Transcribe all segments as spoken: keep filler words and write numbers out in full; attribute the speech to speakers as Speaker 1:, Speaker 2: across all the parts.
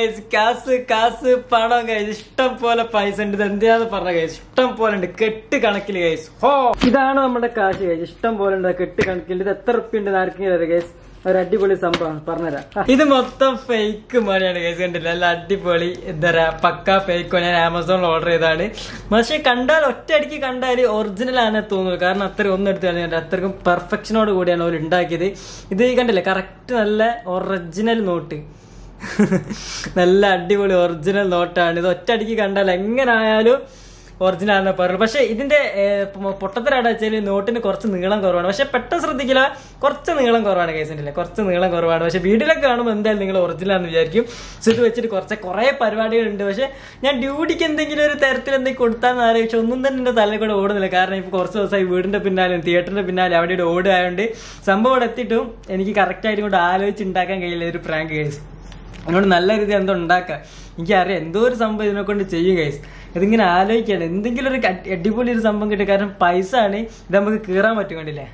Speaker 1: Guys, കാസ് കാസ് പണം ഗൈസ്, ഇഷ്ടം പോലെ പൈസ ഉണ്ട്. ഇത് എന്തിനാന്ന് പറഞ്ഞ ഗൈസ്, ഇഷ്ടം പോലെ ഉണ്ട്, കെട്ട് കണക്കില് ഗൈസ്. ഹോ, ഇതാണ് നമ്മുടെ കാശ് ഗൈസ്, ഇഷ്ടം പോലെ ഉണ്ട് കെട്ട് കണക്കിൽ. ഇത് എത്ര റുപ്യ ഉണ്ട് ആർക്കെങ്കിലും ഗൈസ്? ഒരു അടിപൊളി സംഭവമാണ്, പറഞ്ഞുതരാം. ഇത് മൊത്തം ഫേക്ക് മണിയാണ് ഗൈസ്, കണ്ടില്ല? നല്ല അടിപൊളി എന്താ പറയാ, പക്ക ഫേക്ക്. ഞാൻ ആമസോണിൽ ഓർഡർ ചെയ്താണ്. പക്ഷെ കണ്ടാൽ ഒറ്റയടിക്ക് കണ്ടാൽ ഒറിജിനൽ ആണ് തോന്നുന്നത്. കാരണം അത്ര ഒന്നും എടുത്ത് കളഞ്ഞിട്ട് അത്രക്കും പെർഫെക്ഷനോട് കൂടിയാണ് അവർ ഉണ്ടാക്കിയത്. ഇത് കണ്ടില്ലേ, കറക്റ്റ് നല്ല ഒറിജിനൽ നോട്ട്, നല്ല അടിപൊളി ഒറിജിനൽ നോട്ടാണ്. ഇത് ഒറ്റയടിക്ക് കണ്ടാൽ എങ്ങനായാലും ഒറിജിനൽ ആണെന്ന് പറയുള്ളൂ. പക്ഷെ ഇതിന്റെ പൊട്ടത്തരാടാ വെച്ചാൽ നോട്ടിന് കുറച്ച് നീളം കുറവാണ്. പക്ഷെ പെട്ടെന്ന് ശ്രദ്ധിക്കില്ല, കുറച്ച് നീളം കുറവാണ് കേസിന്റെ, കുറച്ച് നീളം കുറവാണ്. പക്ഷെ വീട്ടിലൊക്കെ കാണുമ്പോൾ എന്തായാലും നിങ്ങൾ ഒറിജിനൽ ആണെന്ന് വിചാരിക്കും. സോ ഇത് വെച്ചിട്ട് കുറച്ച് കുറെ പരിപാടികളുണ്ട്. പക്ഷെ ഞാൻ ഡ്യൂട്ടിക്ക് എന്തെങ്കിലും ഒരു തരത്തിൽ എന്തെങ്കിലും കൊടുത്താന്ന് ആലോചിച്ചു, ഒന്നും തന്നെ എന്റെ തലയിൽ കൂടെ ഓടുന്നില്ല. കാരണം ഇപ്പൊ കുറച്ച് ദിവസമായി വീടിന്റെ പിന്നാലെ തിയേറ്ററിന്റെ പിന്നാലെ അവിടെ ഇവിടെ ഓടുകയായതുകൊണ്ട് സംഭവം അവിടെ എത്തിയിട്ടും എനിക്ക് കറക്റ്റ് ആയിട്ട് കൊണ്ട് ആലോചിച്ച് ഉണ്ടാക്കാൻ കഴിയില്ല ഒരു പ്രാങ്ക് കേസ്. അതുകൊണ്ട് നല്ല രീതിയിൽ എന്തോ ഉണ്ടാക്കാം. എനിക്കറിയാം എന്തോ ഒരു സംഭവം ഇതിനെ കൊണ്ട് ചെയ്യും ഗൈസ്. ഇതിങ്ങനെ ആലോചിക്കാണ് എന്തെങ്കിലും ഒരു അടിപൊളി ഒരു സംഭവം കിട്ടും. കാരണം പൈസ ആണ്, ഇത് നമുക്ക് കീറാൻ പറ്റും. കണ്ടില്ലേ,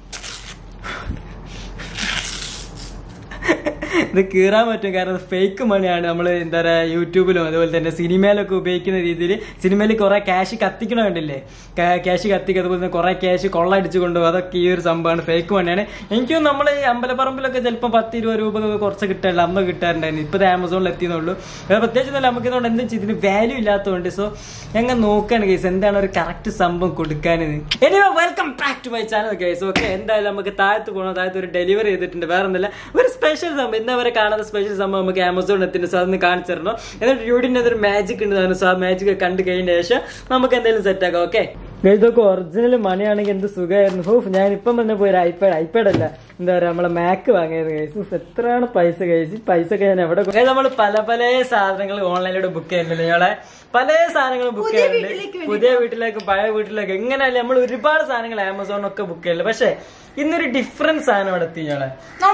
Speaker 1: ഇത് കീറാൻ പറ്റും. കാരണം ഫേക്ക് മണിയാണ്. നമ്മൾ എന്താ പറയാ, യൂട്യൂബിലും അതുപോലെ തന്നെ സിനിമയിലൊക്കെ ഉപയോഗിക്കുന്ന രീതിയിൽ സിനിമയിൽ കുറെ ക്യാഷ് കത്തിക്കണ കണ്ടില്ലേ, ക്യാഷ് കത്തിക്കുക, അതുപോലെ തന്നെ കുറെ ക്യാഷ് കൊള്ളടിച്ചു കൊണ്ടുപോകും. അതൊക്കെ ഈ ഒരു സംഭവമാണ്, ഫേക്ക് മണിയാണ്. എനിക്കും നമ്മൾ ഈ അമ്പലപ്പറമ്പിലൊക്കെ ചിലപ്പോൾ പത്ത് ഇരുപത് രൂപ കുറച്ച് കിട്ടാറില്ല, അമ്മ കിട്ടാറുണ്ടായിരുന്നു. ഇപ്പൊ ആമസോണിൽ എത്തിയെന്നുള്ളൂ. പ്രത്യേകിച്ച് നല്ല നമുക്ക് ഇതുകൊണ്ട് എന്തും ഇതിന് വാല്യൂ ഇല്ലാത്തതുകൊണ്ട്. സോ ഞങ്ങൾ നോക്കുകയാണ് ഗൈസ് എന്താണ് ഒരു കറക്റ്റ് സംഭവം കൊടുക്കാനെന്ന്. Anyway welcome back to my channel guys. Okay, എന്തായാലും നമുക്ക് താഴത്ത് പോകണം. താഴത്ത് ഒരു ഡെലിവറി ചെയ്തിട്ടുണ്ട്. വേറെ ഒന്നുമില്ല, ഒരു സ്പെഷ്യൽ സംഭവം, ഇന്ന് വരെ കാണാത്ത സ്പെഷ്യൽ സംഭവം നമുക്ക് ആമസോണിൽ എത്തുന്നുണ്ട്. സോ അതൊന്ന് കാണിച്ചു തരണോ. എന്നിട്ട് യൂടിന്റെ അതൊരു മാജിക് ഉണ്ട്. സോ ആ മാജിക് കണ്ടു കഴിഞ്ഞ ശേഷം നമുക്ക് എന്തെങ്കിലും സെറ്റ് ആക്കാം. ഓക്കെ, ഇതൊക്കെ ഒറിജിനൽ മണിയാണെങ്കിൽ എന്ത് സുഖമായിരുന്നു. ഹൂഫ്, ഞാനിപ്പം തന്നെ പോയി ഒരു ഐപാഡ് ഐപാഡ് അല്ല എന്താ പറയാ നമ്മളെ മാക്ക് വാങ്ങിയത് കഴിച്ചു. എത്രയാണ് പൈസ കഴിച്ച് പൈസ ഒക്കെ ഞാൻ എവിടെ നമ്മൾ പല പല സാധനങ്ങൾ ഓൺലൈനിലൂടെ ബുക്ക് ചെയ്യുന്നില്ല. ഞങ്ങളെ പല സാധനങ്ങളും ബുക്ക് ചെയ്യുന്നുണ്ട്, പുതിയ വീട്ടിലേക്ക് പഴയ വീട്ടിലേക്ക്. എങ്ങനെയല്ല നമ്മൾ ഒരുപാട് സാധനങ്ങൾ ആമസോണൊക്കെ ബുക്ക് ചെയ്യില്ല. പക്ഷെ ഇന്നൊരു ഡിഫറൻസ് സാധനം അവിടെ എത്തി. ഞങ്ങളെ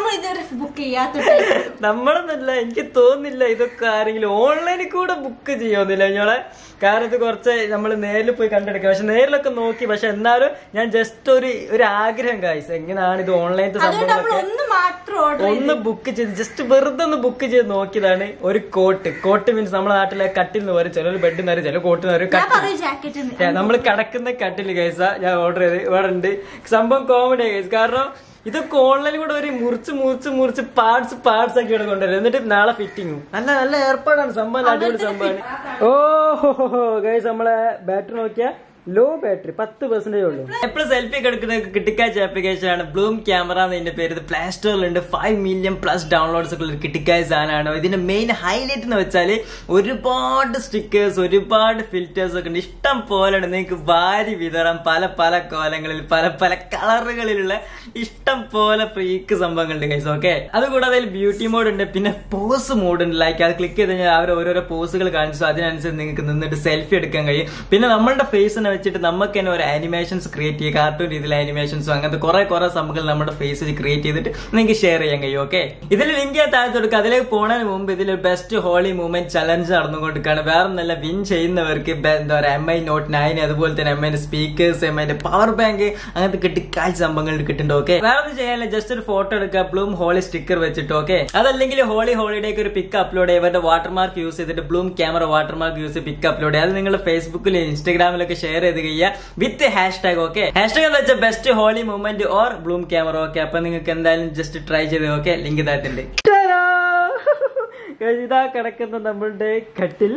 Speaker 1: നമ്മളൊന്നല്ല, എനിക്ക് തോന്നുന്നില്ല ഇതൊക്കെ ആരെങ്കിലും ഓൺലൈനിൽ കൂടെ ബുക്ക് ചെയ്യുന്നില്ല ഞങ്ങളെ. കാരണം ഇത് കുറച്ച് നമ്മൾ നേരിൽ പോയി കണ്ടെടുക്കുക. പക്ഷെ നേരിലൊക്കെ നോക്കി, പക്ഷെ എന്നാലും ഞാൻ ജസ്റ്റ് ഒരു ഒരു ആഗ്രഹം കാഴ്ച എങ്ങനെയാണ് ഇത് ഓൺലൈനത്തെ സംഭവങ്ങളൊക്കെ ഒന്ന് ബുക്ക് ചെയ്ത് ജസ്റ്റ് വെറുതെ ഒന്ന് ബുക്ക് ചെയ്ത് നോക്കിയതാണ്. ഒരു കോട്ട് കോട്ട് മീൻസ് നമ്മുടെ നാട്ടിലെ കട്ടിൽ എന്ന് പറയും, ചില ബെഡ് എന്ന് പറയും, ചില കോട്ട് എന്ന് പറയും, കട്ടിൽ നമ്മൾ കിടക്കുന്ന കട്ടിൽ കേസ ഞാൻ ഓർഡർ ചെയ്ത് ഇവിടെ ഉണ്ട്. സംഭവം കോമഡി കേസ്. കാരണം ഇതൊക്കെ ഓൺലൈനിൽ കൂടെ ഒരു മുറിച്ച് മുറിച്ച് മുറിച്ച് പാർട്സ് പാർട്സ് ഒക്കെ ഇവിടെ കൊണ്ടുവരും. എന്നിട്ട് നാളെ ഫിറ്റിങ്ങും നല്ല നല്ല ഏർപ്പാടാണ്. സംഭവം അടിപൊളി സംഭവമാണ്. ഓഹോ ഗൈസ്, നമ്മളെ ബാറ്ററി നോക്കിയാ ലോ ബാറ്ററി പത്ത് പെർസെന്റേജ് ഉള്ളൂ. എപ്പോഴും സെൽഫി ഒക്കെ എടുക്കുന്ന കിട്ടിക്കാച്ച ആപ്ലിക്കേഷൻ ആണ് ബ്ലൂം ക്യാമറ എന്നതിന്റെ പേര്. ഇത് പ്ലേ സ്റ്റോറിലുണ്ട്. ഫൈവ് മില്യൺ പ്ലസ് ഡൗൺലോഡ്സ് ഒക്കെ ഉള്ള ഒരു കിട്ടിക്കായ സാധനമാണ്. ഇതിന്റെ മെയിൻ ഹൈലൈറ്റ് എന്ന് വെച്ചാൽ ഒരുപാട് സ്റ്റിക്കേഴ്സ്, ഒരുപാട് ഫിൽറ്റേഴ്സ് ഒക്കെ ഉണ്ട്. ഇഷ്ടം പോലെയാണ്, നിങ്ങൾക്ക് വാരി വിതറാം. പല പല കോലങ്ങളിൽ പല പല കളറുകളിലുള്ള ഇഷ്ടം പോലെ ഫ്രീക്ക് സംഭവങ്ങളുണ്ട് ഗൈസ്. ഓക്കെ, അതുകൂടാതെ അതിൽ ബ്യൂട്ടി മോഡ് ഉണ്ട്, പിന്നെ പോസ് മോഡ് ഉണ്ട്. ലൈക്ക് അത് ക്ലിക്ക് ചെയ്ത് കഴിഞ്ഞാൽ അവർ ഓരോരോ പോസുകൾ കാണിച്ചു, അതിനനുസരിച്ച് നിങ്ങൾക്ക് നിന്നിട്ട് സെൽഫി എടുക്കാൻ കഴിയും. പിന്നെ നമ്മളുടെ ഫേസിനെ വെച്ചിട്ട് നമുക്ക് തന്നെ ഒരു ആനിമേഷൻസ് ക്രിയേറ്റ് ചെയ്യുക, കാർട്ടൂൺ രീതിയിലെ ആനിമേഷൻസും അങ്ങനത്തെ കുറെ കുറെ സംഭവങ്ങൾ നമ്മുടെ ഫേസിൽ ക്രിയേറ്റ് ചെയ്തിട്ട് നിങ്ങൾക്ക് ഷെയർ ചെയ്യാൻ കഴിയും. ഓക്കെ, ഇതിൽ ലിങ്ക് ഞാൻ താഴത്ത് കൊടുക്കുക. അതിലേക്ക് പോകുന്നതിന് മുമ്പ് ഇതിൽ ബെസ്റ്റ് ഹോളി മൂവ്മെന്റ് ചലഞ്ച് നടന്നുകൊണ്ടിരിക്കുകയാണ്. വേറെ നല്ല വിൻ ചെയ്യുന്നവർക്ക് എന്താ പറയുക എം ഐ നോട്ട് നയൻ, അതുപോലെ തന്നെ എം ഐന്റെ സ്പീക്കേഴ്സ്, എം ഐന്റെ പവർ ബാങ്ക്, അങ്ങനത്തെ കിട്ടിക്കാഴ്ച സംഭവങ്ങൾ കിട്ടുന്നുണ്ട്. ഓക്കെ, വേറെ ഒന്നും ചെയ്യാനില്ല, ജസ്റ്റ് ഒരു ഫോട്ടോ എടുക്കുക ബ്ലൂം ഹോളി സ്റ്റിക്കർ വെച്ചിട്ട്. ഓക്കെ, അതല്ലെങ്കിൽ ഹോളി ഹോളിഡേക്ക് ഒരു പിക്ക് അപ്ലോഡ് ചെയ്യുക, ഇവരുടെ വാട്ടർമാർക്ക് യൂസ് ചെയ്തിട്ട് ബ്ലൂം ക്യാമറ വാട്ടർമാർക്ക് യൂസ് ചെയ്ത് പിക്ക് അപ്ലോഡ് ചെയ്യുക. അത് നിങ്ങൾ ഫേസ്ബുക്കിലും ഇൻസ്റ്റാഗ്രാമിലൊക്കെ ഷെയർ ചെയ്ത് കഴിയുക വിത്ത് ഹാഷ്ടാഗ്. ഓക്കെ, ഹാഷ്ടാഗ് എന്ന് വെച്ചാൽ best Holi movement or bloom camera. Okay, അപ്പൊ നിങ്ങൾക്ക് എന്തായാലും ജസ്റ്റ് ട്രൈ ചെയ്ത്. ഓക്കെ, ലിങ്ക് താഴത്തുണ്ട്. ഇതാ കിടക്കുന്ന നമ്മളുടെ കട്ടിൽ.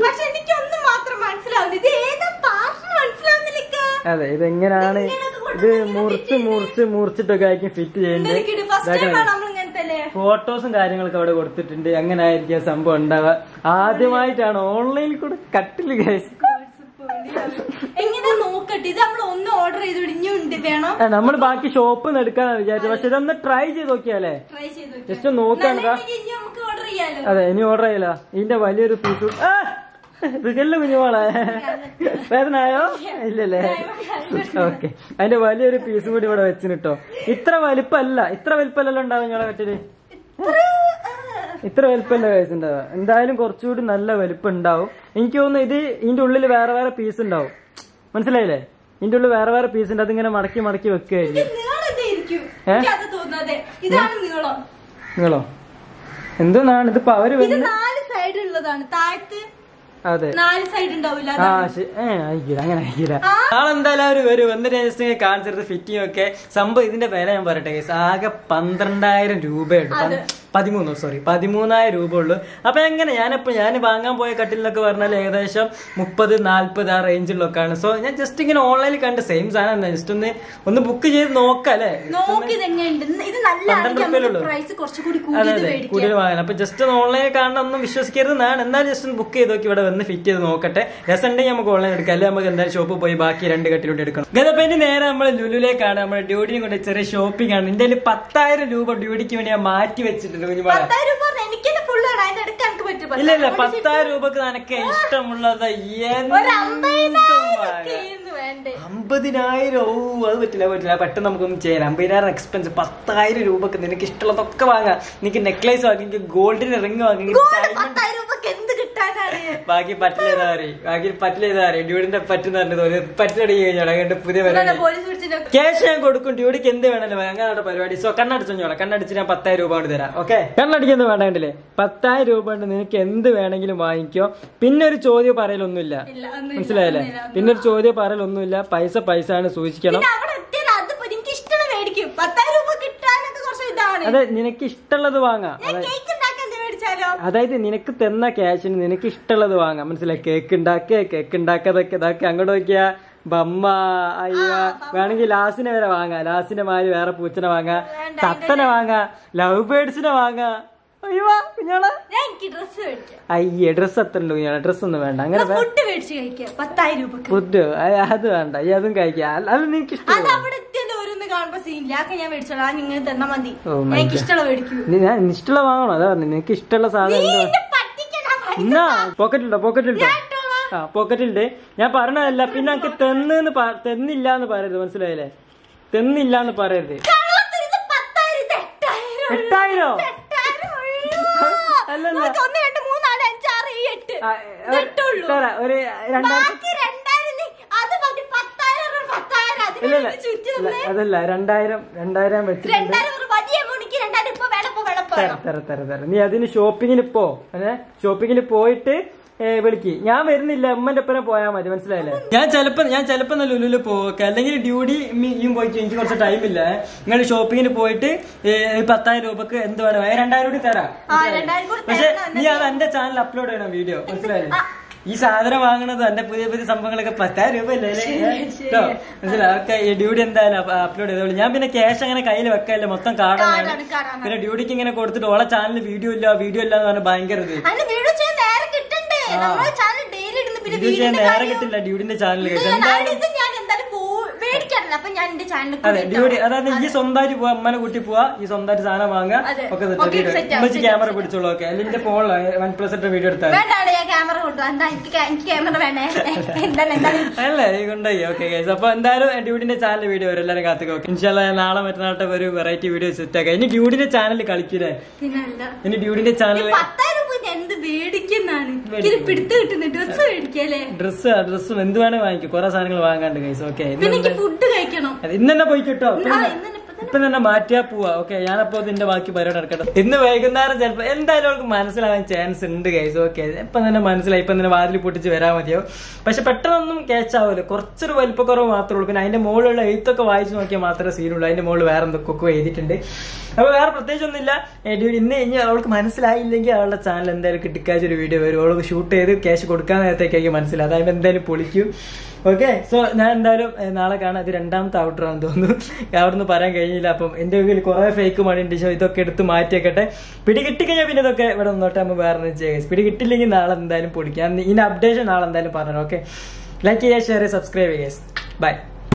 Speaker 1: അതെ, ഇതെങ്ങനെയാണ് ഇത് മുറിച്ച് മുറിച്ച് മുറിച്ചിട്ടൊക്കെ ആയിരിക്കും ഫിറ്റ് ചെയ്യേണ്ടത്. ഫോട്ടോസും കാര്യങ്ങളൊക്കെ അവിടെ കൊടുത്തിട്ടുണ്ട്. അങ്ങനെ ആയിരിക്കും സംഭവം ഉണ്ടാവുക. ആദ്യമായിട്ടാണ് ഓൺലൈനിൽ കൂടെ കട്ടില് ഗൈസ്. നമ്മൾ ബാക്കി ഷോപ്പിൽ നിന്ന് എടുക്കാനാണ് വിചാരിച്ചത്. പക്ഷെ ഇതൊന്ന് ട്രൈ ചെയ്ത് നോക്കിയാലേ, ജസ്റ്റ് നോക്കാണതാ. അതെ, ഇനി ഓർഡർ ചെയ്യല. ഇതിന്റെ വലിയൊരു പീസ് വികലിന് കുഞ്ഞുമോളെ വേദനായോ? ഇല്ലല്ലേ? ഓക്കെ, അതിന്റെ വലിയൊരു പീസ് കൂടി ഇവിടെ വെച്ചിട്ടോ. ഇത്ര വലിപ്പല്ല, ഇത്ര വലിപ്പല്ലല്ലോ ഉണ്ടാവും ഞങ്ങളെ കട്ടില്. ഇത്ര വലിപ്പമല്ല കഴിച്ചിട്ടുണ്ടാവുക. എന്തായാലും കുറച്ചുകൂടി നല്ല വലിപ്പം ഉണ്ടാവും. എനിക്ക് തോന്നുന്നു ഇത് ഇതിന്റെ ഉള്ളിൽ വേറെ വേറെ പീസ് ഉണ്ടാവും. മനസ്സിലായില്ലേ? ഇതിന്റെ ഉള്ളിൽ വേറെ വേറെ പീസ് ഉണ്ട്. അതിങ്ങനെ മടക്കി മടക്കി വെക്കുകയായിരിക്കും. നീളോ എന്താണ് ഇതിപ്പോ അവര്
Speaker 2: ഉള്ളതാണ് താഴത്ത്
Speaker 1: അതെ
Speaker 2: നാല് സൈഡ് ഉണ്ടാവില്ല.
Speaker 1: ആ അയക്കില്ല അങ്ങനെ അയക്കില്ല. നാളെന്തായാലും അവര് വരും എന്നിട്ട് ജസ്റ്റ് കാണിച്ചെടുത്ത് ഫിറ്റിംഗ് ഒക്കെ സംഭവം. ഇതിന്റെ വില ഞാൻ പറയട്ടെ, ആകെ പന്ത്രണ്ടായിരം രൂപയുണ്ട്. പതിമൂന്ന് സോറി പതിമൂന്നായിരം രൂപ ഉള്ളു. അപ്പൊ എങ്ങനെ ഞാനിപ്പോ ഞാൻ വാങ്ങാൻ പോയ കട്ടിലൊക്കെ പറഞ്ഞാൽ ഏകദേശം മുപ്പത് നാല്പത് ആ റേഞ്ചിലൊക്കെയാണ്. സോ ഞാൻ ജസ്റ്റ് ഇങ്ങനെ ഓൺലൈനിൽ കണ്ട് സെയിം സാധനം ജസ്റ്റ് ഒന്ന് ഒന്ന് ബുക്ക് ചെയ്ത് നോക്കാം അല്ലെ. പന്ത്രണ്ട് റുപ്യയുള്ളൂ. അതെ അതെ കൂടുതൽ വാങ്ങാൻ. അപ്പൊ ജസ്റ്റ് ഒന്ന് ഓൺലൈനിൽ കാണണം ഒന്നും വിശ്വസിക്കരുതെന്നാണ്. എന്നാലും ജസ്റ്റ് ഒന്ന് ബുക്ക് ചെയ്ത് നോക്കി ഇവിടെ വന്ന് ഫിറ്റ് ചെയ്ത് നോക്കട്ടെ. രസമുണ്ടെങ്കിൽ നമുക്ക് ഓൺലൈൻ എടുക്കാം, അല്ലെങ്കിൽ നമുക്ക് എന്തായാലും ഷോപ്പിൽ പോയി ബാക്കി രണ്ട് കട്ടിലോട്ട് എടുക്കണം. ഗതപ്പോ ഇനി നേരെ നമ്മൾ ലുലുലേക്കാണ്, നമ്മുടെ ഡ്യൂട്ടിയും കൊണ്ട് ചെറിയ ഷോപ്പിംഗ് ആണ്. എന്റെ പത്തായിരം രൂപ ഡ്യൂട്ടിക്ക് വേണ്ടി ഞാൻ മാറ്റി വെച്ചിട്ടുണ്ട്. ഇല്ല ഇല്ല പത്തായിരം രൂപക്ക് നിനക്ക് ഇഷ്ടമുള്ളത് അമ്പതിനായിരം. ഓ അത് പറ്റില്ല പറ്റില്ല പെട്ടെന്ന് നമുക്കൊന്നും ചെയ്യാം. അമ്പതിനായിരം എക്സ്പെൻസ്. പത്തായിരം രൂപക്ക് നിനക്ക് ഇഷ്ടമുള്ളതൊക്കെ വാങ്ങാം. നിനക്ക് നെക്ലേസ് വാങ്ങി, ഗോൾഡിന്റെ റിംഗ് വാങ്ങി, ബാക്കി പറ്റില്ലേതാ പറയും. ബാക്കി പറ്റില്ലേതാ പറയും. ഡ്യൂഡിന്റെ പറ്റുന്ന പറഞ്ഞു പറ്റിലടി കഴിഞ്ഞാൽ അങ്ങോട്ട് പുതിയ ക്യാഷ് ഞാൻ കൊടുക്കും. ഡ്യൂഡിക്ക് എന്ത് വേണമല്ലോ അങ്ങനെ പരിപാടി. സോ കണ്ണടിച്ചോളാം. കണ്ണടിച്ച് ഞാൻ പത്തായിരം രൂപ കൊണ്ട് തരാം. ഓക്കെ കണ്ണടിക്കുന്നത് വേണ്ട കണ്ടില്ലേ. പത്തായിരം രൂപ കൊണ്ട് നിനക്ക് എന്ത് വേണമെങ്കിലും വാങ്ങിക്കോ. പിന്നെ ഒരു ചോദ്യം പറയലൊന്നുമില്ല, മനസ്സിലായല്ലേ. പിന്നെ ഒരു ചോദ്യം പറയലൊന്നുമില്ല. പൈസ പൈസ ആണ്, സൂക്ഷിക്കണം. അതെ നിനക്ക് ഇഷ്ടമുള്ളത് വാങ്ങാം. അതായത് നിനക്ക് തന്ന ക്യാഷിന് നിനക്ക് ഇഷ്ടമുള്ളത് വാങ്ങാം, മനസ്സിലായി. കേക്ക് ഉണ്ടാക്കുക, കേക്ക് ഉണ്ടാക്കാതൊക്കെ ഇതാക്കി അങ്ങോട്ട് നോക്കിയാ ബമ്മ അയ്യ വേണമെങ്കിൽ ലാസിനെ വരെ വാങ്ങാം. ലാസിന്റെ മാതിരി വേറെ പൂച്ചനെ വാങ്ങാം, തത്തനെ വാങ്ങാം, ലവ് ബേർഡ്സിനെ വാങ്ങാം. അയ്യോ കുഞ്ഞോളെ അയ്യേ ഡ്രസ് എത്ര ഉണ്ട് കുഞ്ഞോളെ. ഡ്രസ് ഒന്നും വേണ്ട. അങ്ങനെ ഫുഡ് അത് വേണ്ട. ഈ അതും കഴിക്കാം. അത് നിനക്ക് ഇഷ്ടം ഇഷ്ടമുള്ള വാങ്ങണോ. അതാ നിനക്ക് ഇഷ്ടമുള്ള സാധനം എന്നാ പോക്കറ്റിലുണ്ടോ. പോക്കറ്റിലുണ്ടോ. ആ പോക്കറ്റിലുണ്ട്. ഞാൻ പറഞ്ഞതല്ല. പിന്നെ എനിക്ക് തെന്ന് തെന്നില്ല എന്ന് പറയരുത്, മനസ്സിലായില്ലേ. തെന്നില്ല എന്ന് പറയരുത്. എട്ടായിരോ അല്ലല്ല ഒരു അതല്ല രണ്ടായിരം രണ്ടായിരം വെച്ചിട്ടുണ്ട്. തര തര തര നീ അതിന് ഷോപ്പിങ്ങിന് പോ. ഷോപ്പിങ്ങിന് പോയിട്ട് വിളിക്ക്. ഞാൻ വരുന്നില്ല, ഉമ്മന്റെ ഒപ്പം പോയാൽ മതി, മനസ്സിലായില്ലേ. ഞാൻ ചിലപ്പോ ഞാൻ ചിലപ്പോ ലുലുല് പോക്കെ, അല്ലെങ്കിൽ ഡ്യൂട്ടി മീയും പോയിട്ട് എനിക്ക് കുറച്ച് ടൈമില്ല. നിങ്ങൾ ഷോപ്പിങ്ങിന് പോയിട്ട് പത്തായിരം രൂപക്ക് എന്ത് വേണം രണ്ടായിരം കൂടി തരാം. പക്ഷെ നീ അത് എന്റെ ചാനൽ അപ്ലോഡ് ചെയ്യണം വീഡിയോ, മനസ്സിലായില്ലേ. ഈ സാധനം വാങ്ങണത് എന്റെ പുതിയ പുതിയ സംഭവങ്ങളൊക്കെ പത്തായിരം രൂപ അല്ലേ മനസ്സിലാക്കെ. ഈ ഡ്യൂട്ടി എന്തായാലും അപ്ലോഡ് ചെയ്തോളൂ. ഞാൻ പിന്നെ ക്യാഷ് അങ്ങനെ കയ്യിൽ വെക്കാല്ലേ, മൊത്തം കാർഡാണ്. പിന്നെ ഡ്യൂട്ടിക്ക് ഇങ്ങനെ കൊടുത്തിട്ട് ഓളെ ചാനലിൽ വീഡിയോ ഇല്ല വീഡിയോ ഇല്ല എന്ന് പറഞ്ഞാൽ ഭയങ്കര വീഡിയോ ചെയ്യാൻ നേരെ കിട്ടില്ല ഡ്യൂഡിന്റെ ചാനലിൽ. അതെ ഡ്യൂട്ടി അതായത് ഈ സ്വന്തമായിട്ട് പോവാ, അമ്മനെ കൂട്ടി പോവാ, ഈ സ്വന്തമായിട്ട് സാധനം വാങ്ങാ ഒക്കെ ഉമ്മച്ചി ക്യാമറ പിടിച്ചോളൂ. ഓക്കെ അല്ലെങ്കിൽ എന്റെ ഫോണിലോ വൺ പ്ലസ് എട്ട് വീഡിയോ എടുത്താൽ അല്ലേ ഈ കൊണ്ടായി. ഓക്കെ അപ്പൊ എന്തായാലും ഡ്യൂഡിന്റെ ചാനൽ വീഡിയോ വരും, എല്ലാവരും കാത്തുക. ഓക്കെ ഇൻഷാല്ലാ നാളെ മറ്റന്നാളത്തെ ഒരു വെറൈറ്റി വീഡിയോ സെറ്റ് ആക്കാം. ഇനി ഡ്യൂഡിന്റെ ചാനൽ കളിക്കൂലേ. ഇനി ഡ്യൂഡിന്റെ ചാനൽ ഡ്രസ് ഡ്രസ്സും എന്ത് വേണേ വാങ്ങിക്കും. കുറെ സാധനങ്ങൾ വാങ്ങാണ്ട് ഗൈസ്. ഓക്കെ ഇന്ന് തന്നെ പോയി കിട്ടോ. ഇപ്പൊ തന്നെ മാറ്റിയാ പോവാ. ഓക്കെ ഞാനപ്പോ ഇതിന്റെ ബാക്കി പരിപാടി നടക്കട്ടെ. ഇന്ന് വൈകുന്നേരം ചിലപ്പോ എന്തായാലും അവർക്ക് മനസ്സിലാവാൻ ചാൻസ് ഉണ്ട് ഗൈസ്. ഓക്കെ ഇപ്പൊ തന്നെ മനസ്സിലായി. ഇപ്പൊ തന്നെ വാതിൽ പൊട്ടിച്ച് വരാൻ മതിയോ. പക്ഷെ പെട്ടെന്നൊന്നും ക്യാച്ച് ആവുമല്ലോ, കുറച്ചൊരു വലിപ്പക്കുറവ് മാത്രമേ ഉള്ളൂ. പിന്നെ അതിന്റെ മുകളിലുള്ള എഴുത്തൊക്കെ വായിച്ചു നോക്കിയാൽ മാത്രമേ സീനുള്ളൂ. അതിന്റെ മുകളിൽ വേറെ എന്തൊക്കെ എഴുതിയിട്ടുണ്ട്. അപ്പൊ വേറെ പ്രത്യേകിച്ച് ഒന്നുമില്ല. ഇന്ന് കഴിഞ്ഞ് അവൾക്ക് മനസ്സിലായില്ലെങ്കിൽ അവളുടെ ചാനൽ എന്തായാലും കിട്ടിക്കാച്ചൊരു വീഡിയോ വരും. അവൾക്ക് ഷൂട്ട് ചെയ്ത് ക്യാഷ് കൊടുക്കാൻ നേരത്തേക്കായിരിക്കും മനസ്സിലായി. അതായത് എന്തായാലും പൊളിക്കും. ഓക്കെ സോ ഞാൻ എന്തായാലും നാളെ കാണാം. ഇത് രണ്ടാമത്തെ ഔട്ടർ ആണെന്ന് തോന്നുന്നു, അവിടെ നിന്ന് പറയാൻ കഴിഞ്ഞില്ല. അപ്പം എന്റെ കയ്യിൽ കുറെ ഫേക്ക് മണി ഉണ്ട്. ഇതൊക്കെ എടുത്ത് മാറ്റിയേക്കട്ടെ. പിടി കിട്ടിക്കഴിഞ്ഞാൽ പിന്നെ ഇതൊക്കെ ഇവിടെ നിന്നോട്ടെ, നമ്മൾ വേറെ ഒന്നും ചെയ്യാം. പിടി കിട്ടില്ലെങ്കിൽ നാളെ എന്തായാലും പൊളിക്കാം. ഇതിന്റെ അപ്ഡേഷൻ നാളെ എന്തായാലും പറഞ്ഞു. ഓക്കെ ലൈക്ക് ചെയ്യുക, ഷെയർ ചെയ്യുക, സബ്സ്ക്രൈബ് ചെയ്യുക. ബൈ.